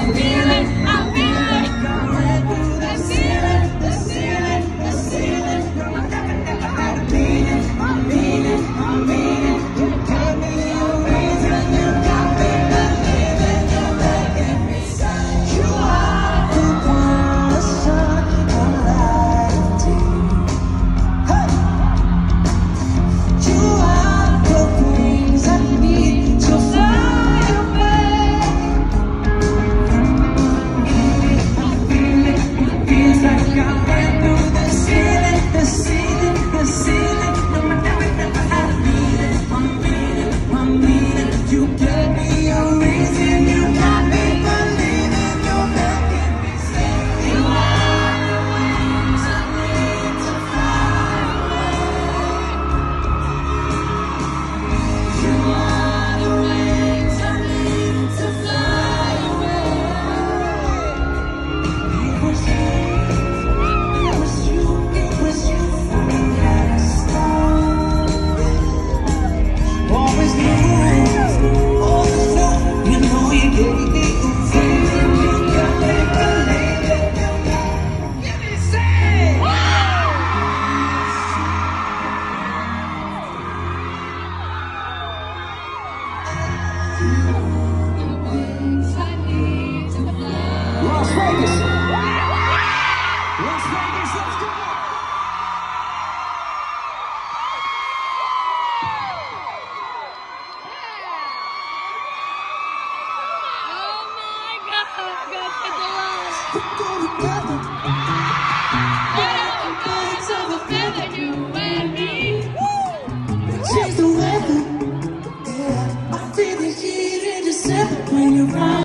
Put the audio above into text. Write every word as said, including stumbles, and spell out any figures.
Las Vegas. Las Vegas, let's go. Oh my God, go for the love. Birds of a feather, you and me. Change the weather. Yeah, I feel the heat in December when you're around.